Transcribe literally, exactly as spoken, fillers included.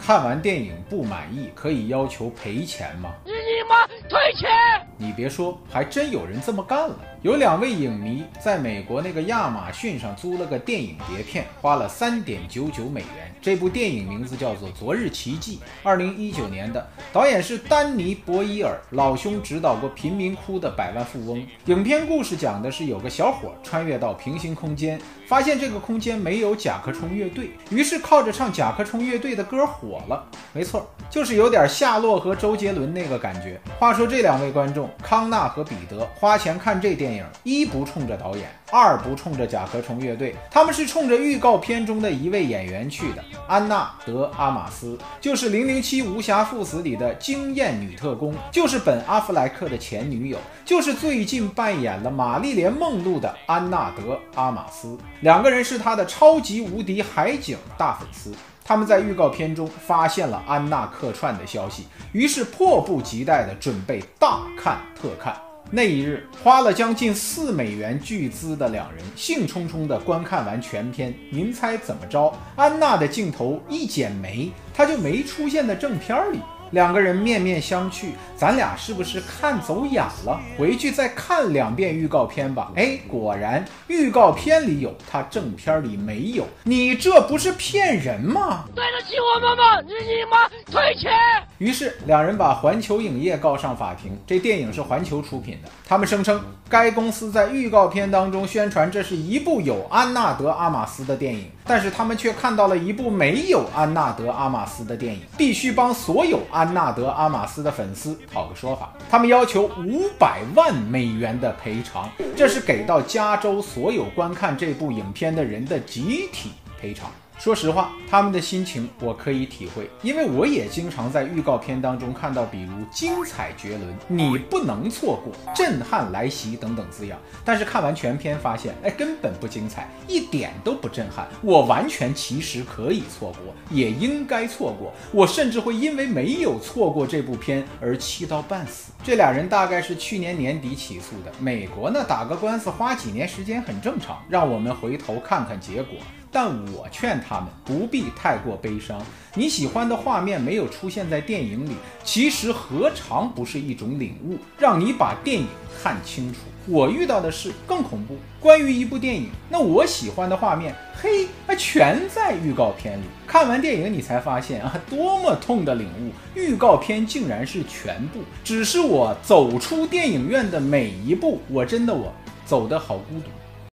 看完电影不满意可以要求赔钱吗？ 你你妈退钱！ 你别说，还真有人这么干了。有两位影迷在美国那个亚马逊上租了个电影碟片，花了三点九九美元。这部电影名字叫做《昨日奇迹》，二零一九年的，导演是丹尼·博伊尔，老兄指导过《贫民窟的百万富翁》。影片故事讲的是有个小伙穿越到平行空间，发现这个空间没有甲壳虫乐队，于是靠着唱甲壳虫乐队的歌火了。没错，就是有点夏洛和周杰伦那个感觉。话说这两位观众康纳和彼得花钱看这电影，一不冲着导演，二不冲着甲壳虫乐队，他们是冲着预告片中的一位演员去的。安娜·德阿玛斯就是零零七无暇赴死里的惊艳女特工，就是本阿弗莱克的前女友，就是最近扮演了玛丽莲梦露的安娜·德阿玛斯。两个人是他的超级无敌海警大粉丝，他们在预告片中发现了安娜客串的消息，于是迫不及待地准备大看特看。那一日，花了将近四美元巨资的两人兴冲冲地观看完全片。您猜怎么着？安娜的镜头一剪没，她就没出现在正片里。两个人面面相觑，咱俩是不是看走眼了？回去再看两遍预告片吧。哎，果然预告片里有，他正片里没有。你这不是骗人吗？ 对得起我妈妈，你你妈退钱！ 于是两人把环球影业告上法庭。这电影是环球出品的，他们声称该公司在预告片当中宣传这是一部有安娜德阿玛斯的电影，但是他们却看到了一部没有安娜德阿玛斯的电影，必须帮所有安娜德阿玛斯的粉丝讨个说法。他们要求五百万美元的赔偿，这是给到加州所有观看这部影片的人的集体赔偿。说实话，他们的心情我可以体会，因为我也经常在预告片当中看到比如精彩绝伦、你不能错过、震撼来袭等等字样，但是看完全片发现，哎，根本不精彩，一点都不震撼。我完全其实可以错过，也应该错过，我甚至会因为没有错过这部片而气到半死。这俩人大概是去年年底起诉的，美国呢打个官司花几年时间很正常，让我们回头看看结果。但我劝他们不必太过悲伤，你喜欢的画面没有出现在电影里，其实何尝不是一种领悟，让你把电影看清楚。我遇到的事更恐怖，关于一部电影，那我喜欢的画面，嘿，全在预告片里。看完电影你才发现啊，多么痛的领悟，预告片竟然是全部。只是我走出电影院的每一步，我真的我走得好孤独。